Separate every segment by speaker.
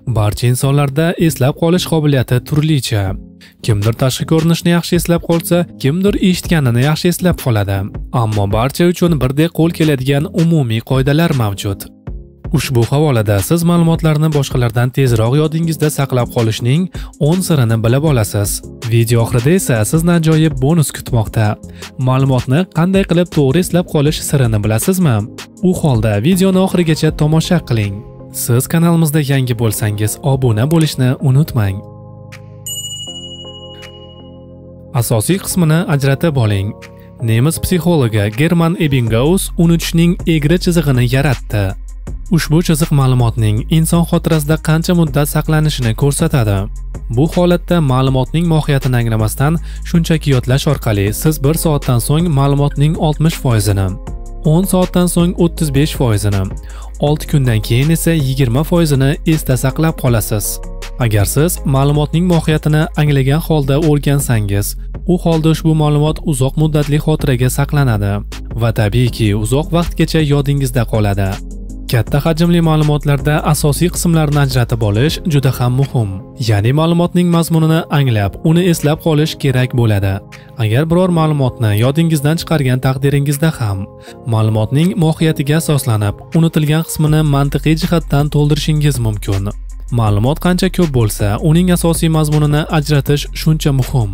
Speaker 1: Barcha insonlarda eslab qolish qobiliyati turlicha. Kimdir tashqi ko'rinishni yaxshi eslab qolsa, kimdir eshitganini yaxshi eslab qoladi. Ammo barcha uchun birdek qo'l keladigan umumiy qoidalar mavjud. Ushbu havolada siz ma'lumotlarni boshqalardan tezroq yodingizda saqlab qolishning 10 sirini bilib olasiz. Video oxirida esa sizni ajoyib bonus kutmoqda. Ma'lumotni qanday qilib to'g'ri eslab qolish sirini bilasizmi? U holda videoni oxirigacha tomosha qiling. Siz kanalimizda yangi bo'lsangiz, obuna bo'lishni unutmang. Asosiy qismini ajratib oling. Nemis psixologi German Ebbinghaus unutishning egri chizig'ini yaratdi. Ushbu chiziq ma'lumotning inson xotirasida qancha muddat saqlanishini ko'rsatadi. Bu holatda ma'lumotning mohiyatini anglamasdan shunchaki yodlash orqali siz 1 soatdan so'ng ma'lumotning 60%ni, 10 soatdan so'ng 35%ni, 6 kundan keyin esa 20%ni esda saqlab qolasiz. Agar siz ma'lumotning mohiyatini anglagan holda o'rgansangiz, u holda ushbu ma'lumot uzoq muddatli xotiraga saqlanadi va tabiiyki uzoq vaqtgacha yodingizda qoladi. Katta hajmli ma'lumotlarda asosiy qismlarni ajratib olish juda ham muhim. Ya'ni ma'lumotning mazmunini anglab, uni eslab qolish kerak bo'ladi. Agar biror ma'lumotni yodingizdan chiqargan taqdiringizda ham, ma'lumotning mohiyatiga asoslanib, unutilgan qismini mantiqiy jihatdan to'ldirishingiz mumkin. Ma'lumot qancha ko'p bo'lsa, uning asosiy mazmunini ajratish shuncha muhim.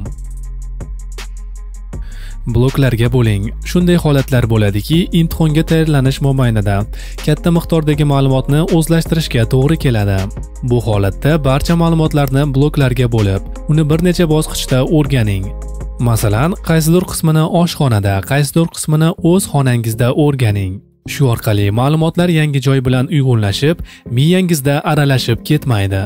Speaker 1: Bloklarga bo'ling. Shunday holatlar bo'ladiki, imtihonga tayyorlanish mobaynida katta miqdordagi ma'lumotni o'zlashtirishga to'g'ri keladi. Bu holatda barcha ma'lumotlarni bloklarga bo'lib, uni bir necha bosqichda o'rganing. Masalan, qaysidir qismini oshxonada, qaysidir qismini o'z xonangizda o'rganing. Shu orqali ma'lumotlar yangi joy bilan uyg'unlashib, miyangizda aralashib ketmaydi.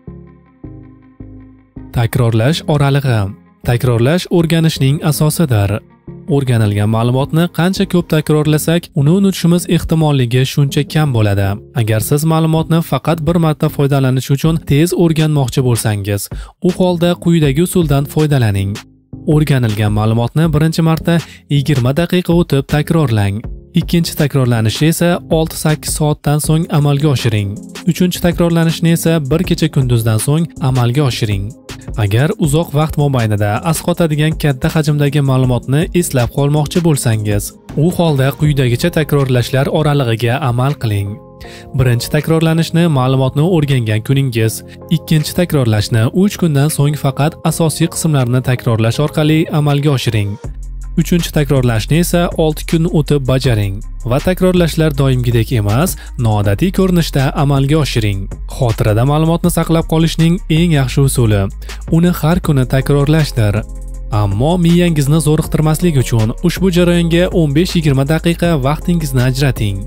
Speaker 1: Takrorlash oralig'i. Takrorlash o'rganishning asosidir. O'rganilgan ma'lumotni qancha ko'p takrorlasak, uni unutishimiz ehtimolligi shuncha kam bo'ladi. Agar siz ma'lumotni faqat bir marta foydalanish uchun tez o'rganmoqchi bo'lsangiz, u holda quyidagi usuldan foydalaning. O'rganilgan ma'lumotni birinchi marta 20 daqiqa o'tib takrorlang. Ikkinchi takrorlanishni esa 6-8 soatdan so'ng amalga oshiring. Uchinchi takrorlanishni esa bir kecha kunduzdan so'ng amalga oshiring. Agar uzoq vaqt mobaynida asqotadigan katta hajmdagi ma'lumotni eslab qolmoqchi bo'lsangiz, u holda quyidagicha takrorlashlar oralig'iga amal qiling. Birinchi takrorlanishni ma'lumotni o'rgangan kuningiz, ikkinchi takrorlashni 3 kundan so'ng faqat asosiy qismlarni takrorlash orqali amalga oshiring. Uchinchi takrorlashni esa 6 kun o'tib bajaring va takrorlashlar doimgidek emas, noodatiy ko'rinishda amalga oshiring. Xotirada ma'lumotni saqlab qolishning eng yaxshi usuli uni har kuni takrorlashdir. Ammo miyangizni zo'riqtirmaslik uchun ushbu jarayonga 15-20 daqiqa vaqtingizni ajrating.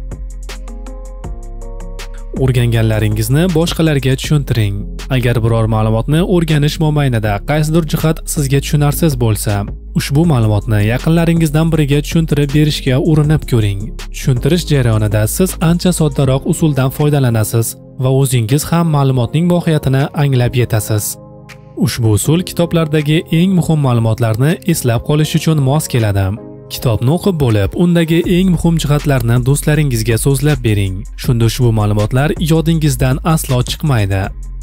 Speaker 1: O'rganganlaringizni boshqalarga tushuntiring. Agar biror ma'lumotni o'rganish mobaynida qaysidir jihat sizga tushunarsiz bo'lsa, ushbu ma'lumotni yaqinlaringizdan biriga tushuntirib berishga urinib ko'ring. Tushuntirish jarayonida siz ancha soddaroq usuldan foydalanasiz va o'zingiz ham ma'lumotning mohiyatini anglab yetasiz. Ushbu usul kitoblardagi eng muhim ma'lumotlarni eslab qolish uchun mos keladi. Kitobni o'qib bo'lib, undagi eng muhim jihatlarni do'stlaringizga so'zlab bering. Shunda ushbu ma'lumotlar yodingizdan aslo chiqmaydi.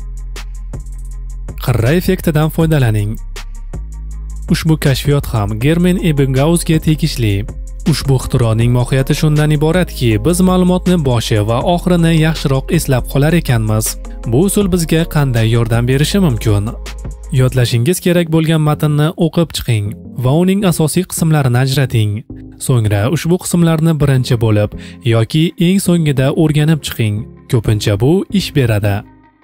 Speaker 1: Qirra effektidan foydalaning. Ushbu kashfiyot ham German Ebbinghausga tegishli. Ushbu ixtironing mohiyati shundan iboratki, biz ma'lumotni boshi va oxirini yaxshiroq eslab qolar ekanmiz. Bu usul bizga qanday yordam berishi mumkin? Yodlashingiz kerak bo'lgan matnni o'qib chiqing va uning asosiy qismlarini ajrating. So'ngra ushbu qismlarni birinchi bo'lib yoki eng so'ngida o'rganib chiqing. Ko'pincha bu ish beradi.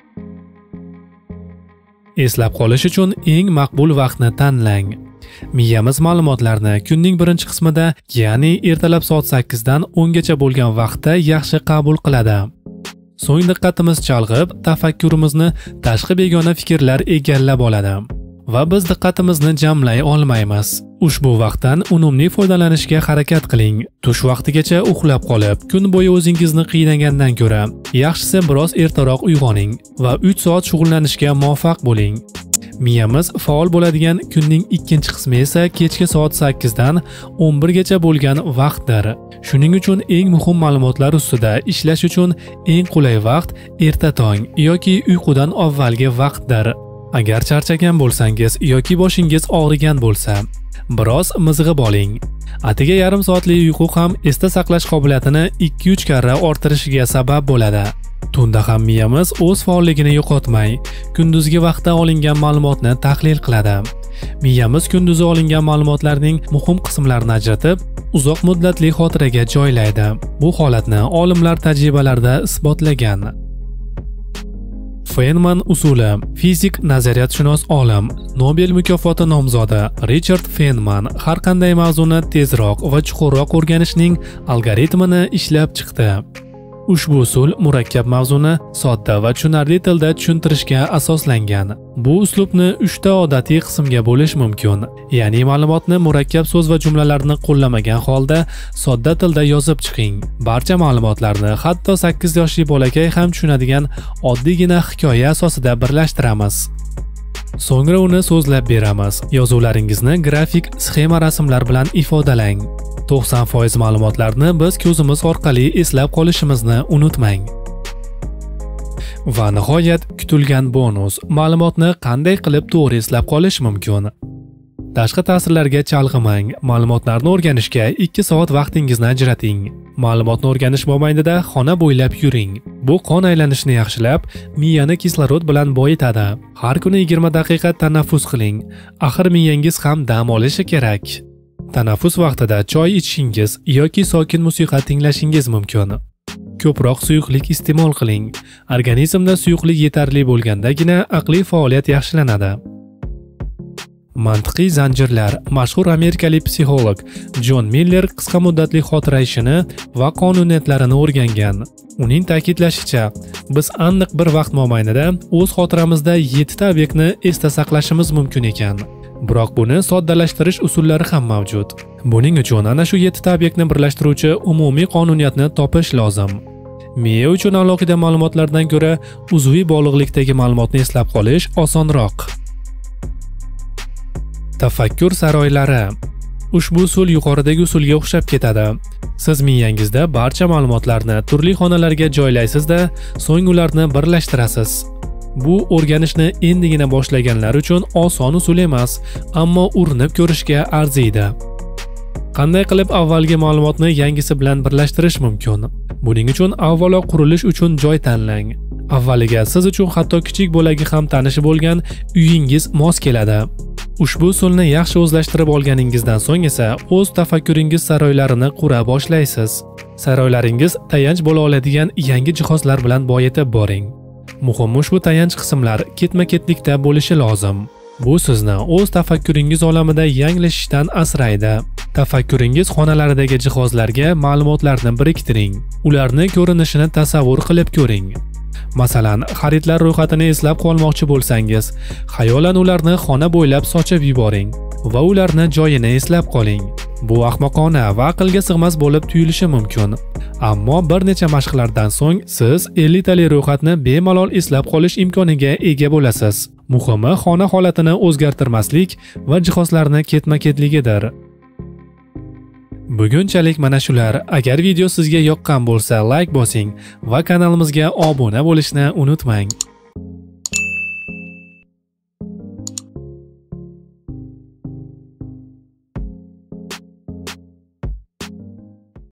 Speaker 1: Eslab qolish uchun eng maqbul vaqtni tanlang. Miyamiz ma'lumotlarni kunning birinchi qismida, ya'ni ertalab soat 8 dan 10 gacha bo'lgan vaqtda yaxshi qabul qiladi. So'ng diqqatimiz chalg'ib, tafakkurimizni tashqi begona fikrlar egallab oladi va biz diqqatimizni jamlay olmaymiz. Ushbu vaqtdan unumli foydalanishga harakat qiling. Tush vaqtigacha uxlab qolib, kun bo'yi o'zingizni qiynagandan ko'ra, yaxshisi biroz ertaroq uyg'oning va 3 soat shug'ullanishga muvaffaq bo'ling. Miyamiz faol bo'ladigan kunning ikkinchi qismi esa kechki soat 8 dan 11 gacha bo'lgan vaqtdir. Shuning uchun eng muhim ma'lumotlar ustida ishlash uchun eng qulay vaqt erta tong yoki uyqudan avvalgi vaqtdir. Agar charchagan bo'lsangiz yoki boshingiz og'rigan bo'lsa, biroz mizg'ib oling. Atigi yarim soatli uyqu ham esda saqlash qobiliyatini 2-3 karra orttirishiga sabab bo'ladi. Tunda ham miyamiz o'z faolligini yo'qotmay, kunduzgi vaqtda olingan ma'lumotni tahlil qiladi. Miyamiz kunduzi olingan ma'lumotlarning muhim qismlarini ajratib, uzoq muddatli xotiraga joylaydi. Bu holatni olimlar tajribalarida isbotlagan. Feynman usuli. Fizik nazariyatshunos olim, Nobel mukofoti nomzodi Richard Feynman har qanday mavzuni tezroq va chuqurroq o'rganishning algoritmini ishlab chiqdi. Ushbu usul murakkab mavzuni sodda va tushunarli tilda tushuntirishga asoslangan. Bu uslubni 3 ta odatiy qismga bo'lish mumkin. Ya'ni ma'lumotni murakkab so'z va jumlalarni qo'llamagan holda sodda tilda yozib chiqing. Barcha ma'lumotlarni hatto 8 yoshli bolakay ham tushunadigan oddiygina hikoya asosida birlashtiramiz. So'ngra uni so'zlab beramiz. Yozuvlaringizni grafik, sxema rasmlar bilan ifodalang. 90% ma'lumotlarni biz ko'zimiz orqali eslab qolishimizni unutmang. Va nihoyat kutilgan bonus. Ma'lumotni qanday qilib to'g'ri eslab qolish mumkin? Tashqi ta'sirlarga chalg'imang. Ma'lumotlarni o'rganishga 2 soat vaqtingizni ajrating. Ma'lumotni o'rganish mobaynida xona bo'ylab yuring. Bu qon aylanishini yaxshilab, miyani kislorod bilan boyitadi. Har kuni 20 daqiqa tanaffus qiling. Axir miyangiz ham dam olishi kerak. Tanaffus vaqtida choy ichishingiz yoki sokin musiqa tinglashingiz mumkin. Ko'proq suyuqlik iste'mol qiling. Organizmda suyuqlik yetarli bo'lgandagina aqliy faoliyat yaxshilanadi. Mantiqiy zanjirlar. Mashhur amerikalik psixolog Jon Miller qisqa muddatli xotira ishini va qonuniyatlarini o'rgangan. Uning ta'kidlashicha, biz aniq bir vaqt mobaynida o'z xotiramizda 7 ta obyektni esda saqlashimiz mumkin ekan. Biroq buni soddalashtirish usullari ham mavjud. Buning uchun ana shu 7 ta obyektni birlashtiruvchi umumiy qonuniyatni topish lozim. Miya uchun alohida ma'lumotlardan ko'ra uzviy bog'liqlikdagi ma'lumotni eslab qolish osonroq. Tafakkur saroylari. Ushbu usul yuqoridagi usulga o'xshab ketadi. Siz miyangizda barcha ma'lumotlarni turli xonalarga joylaysiz-da, so'ng ularni birlashtirasiz. Bu o'rganishni endigina boshlaganlar uchun oson usul emas, ammo urinib ko'rishga arziydi. Qanday qilib avvalgi ma'lumotni yangisi bilan birlashtirish mumkin? Buning uchun avvalo qurilish uchun joy tanlang. Avvaliga siz uchun hatto kichik bo'lagi ham tanishi bo'lgan uyingiz mos keladi. Ushbu usulni yaxshi o'zlashtirib olganingizdan so'ng esa o'z tafakkuringiz saroylarini qura boshlaysiz. Saroylaringiz tayanch bo'la oladigan yangi jihozlar bilan boyitib boring. Muhim ushbu tayanch qismlar ketma-ketlikda bo'lishi lozim. Bu sizni o'z tafakkuringiz olamida yanglishishdan asraydi. Tafakkuringiz xonalaridagi jihozlarga ma'lumotlarni biriktiring. Ularni ko'rinishini tasavvur qilib ko'ring. Masalan, xaridlar ro'yxatini eslab qolmoqchi bo'lsangiz, xayolan ularni xona bo'ylab sochib yuboring va ularni joyini eslab qoling. Bu ahmoqona va aqlga sig'mas bo'lib tuyulishi mumkin. Ammo bir necha mashqlardan so'ng siz 50 tali ro'yxatni bemalol eslab qolish imkoniga ega bo'lasiz. Muhimi xona holatini o'zgartirmaslik va jihozlarni ketma-ketligidir. Bugunchalik mana shular. Agar video sizga yoqqan bo'lsa, like bosing va kanalimizga obuna bo'lishni unutmang.